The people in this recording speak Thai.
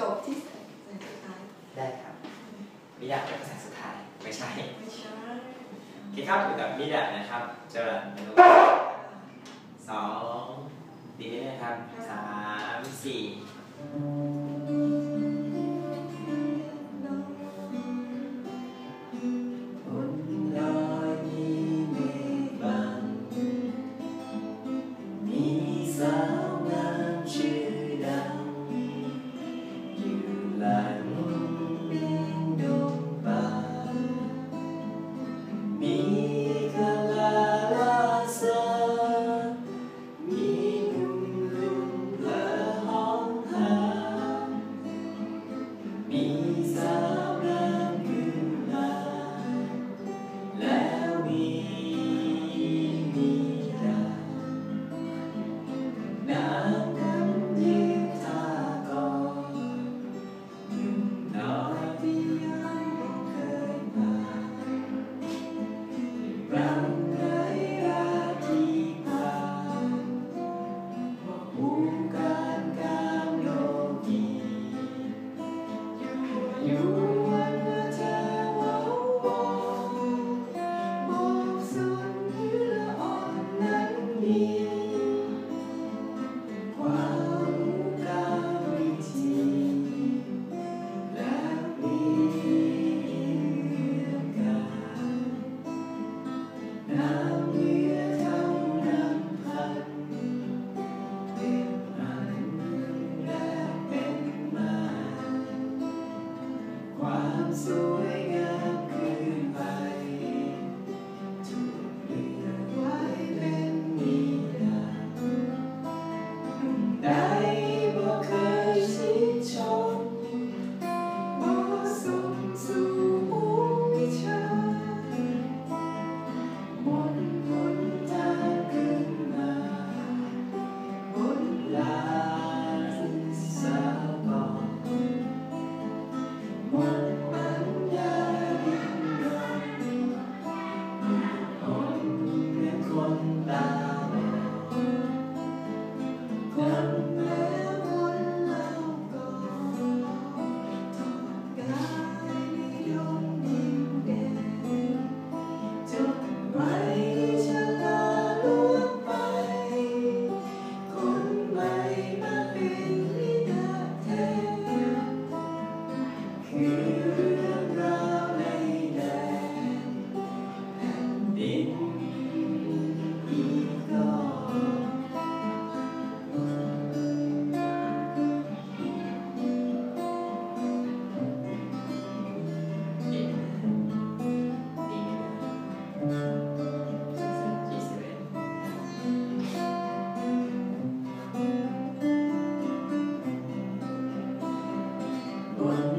จบที่แสงสุดท้ายได้ครับมิดาเป็นแสงสุดท้ายไม่ใช่ไม่ใช่โอเคครับอยู่กับมิดานะครับเจริญสองดีไหมครับสามสี่สวยงามคืนไปถูกเลือกไว้เป็นนิรันดร์ได้บ่เคยชิดชมบ่สมสู่ภูมิชาหมดหนทางขึ้นมาบนลานสาวก่อนหมดคนตาบอดคนแล้วคนเล่าก่อนทอดกายนิยมดินแดนจนไปชะลาล่วงไปคนใหม่มาเป็นนิดาแทนคือเรื่องราวในแดนแผ่นดินบน